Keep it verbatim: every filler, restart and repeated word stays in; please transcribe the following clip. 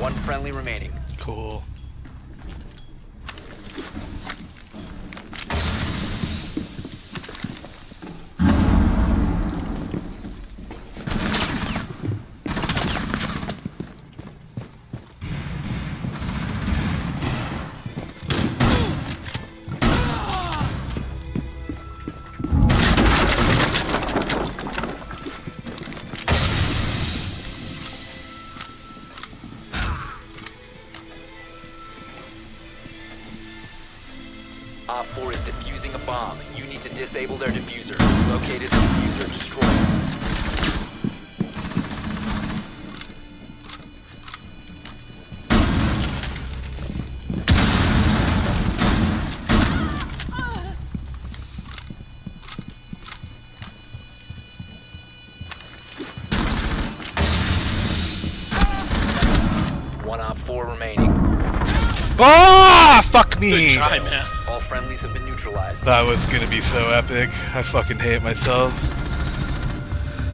One friendly remaining. Cool. Op four is defusing a bomb. You need to disable their diffuser. Located the diffuser, destroy it. One Op four remaining. Ah, fuck me! Good try, man. All friendlies have been neutralized. That was gonna be so epic. I fucking hate myself.